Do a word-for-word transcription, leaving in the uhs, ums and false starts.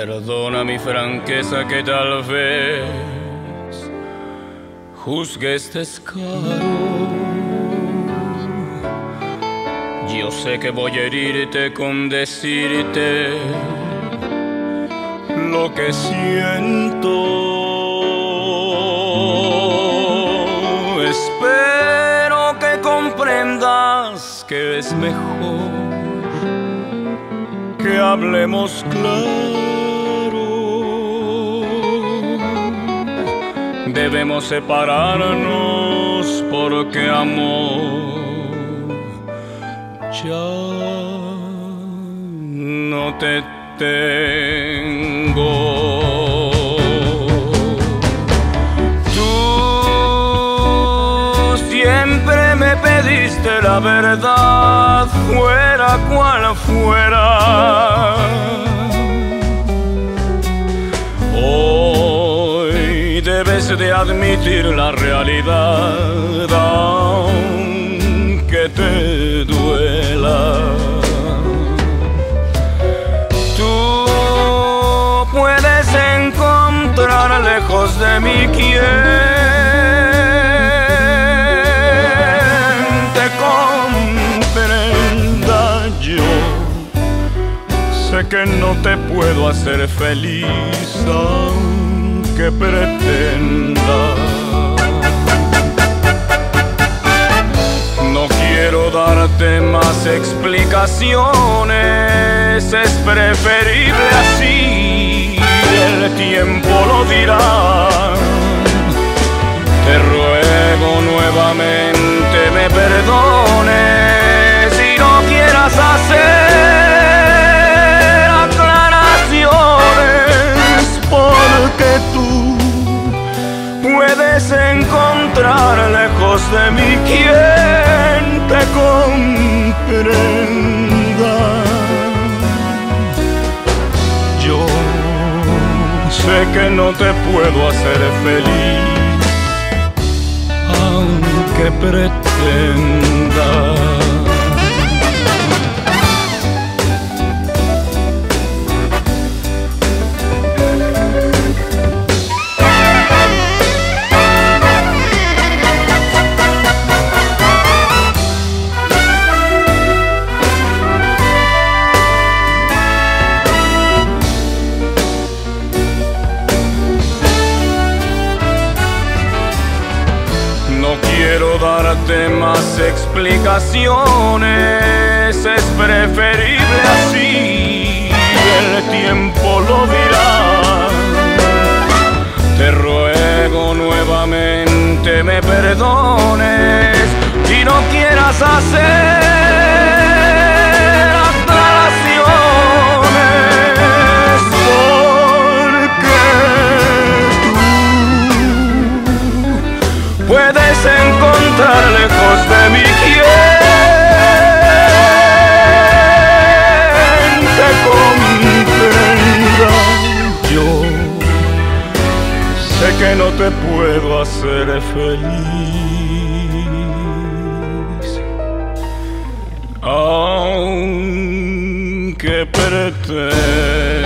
Perdona mi franqueza que tal vez juzgues descaro. Yo sé que voy a herirte con decirte lo que siento. Espero que comprendas que es mejor que hablemos claro. Debemos separarnos porque amor ya no te tengo. Tú siempre me pediste la verdad, fuera cual fuera. Hoy debes de admitir la realidad, aunque te duela. Tú puedes encontrar lejos de mí quien te comprenda. Yo sé que no te puedo hacer feliz, aunque pretenda. No quiero darte más explicaciones, es preferible así, el tiempo lo dirá. Te ruego nuevamente me perdones y no quieras hacer aclaraciones, porque tú puedes encontrar lejos de mí quien te comprenda. Yo sé que no te puedo hacer feliz, aunque pretenda. No quiero darte más explicaciones, es preferible así, el tiempo lo dirá. Te ruego nuevamente me perdones y no quieras hacer aclaraciones, porque tú puedes encontrar lejos de mí quien te comprenda. Yo sé que no te puedo hacer feliz, aunque pretenda.